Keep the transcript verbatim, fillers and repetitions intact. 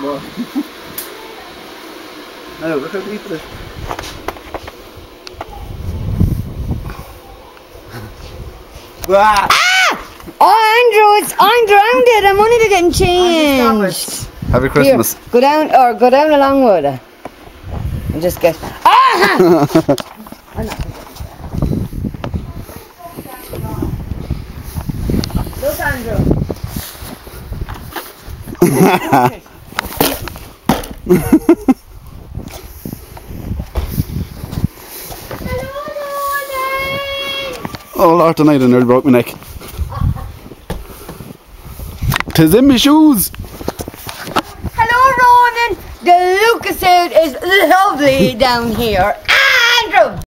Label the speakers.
Speaker 1: more. Now, look how deep it is. Ah!
Speaker 2: Oh, Andrew, it's, I'm drowned. I'm only getting changed.
Speaker 1: Happy Christmas.
Speaker 2: Here, go down, or go down along with it. And just get. Ah! Look, Andrew.
Speaker 1: Oh Lord, tonight I nearly broke my neck. Tis in my shoes.
Speaker 2: Hello, Ronan. The Lucas is lovely down here. Andrew.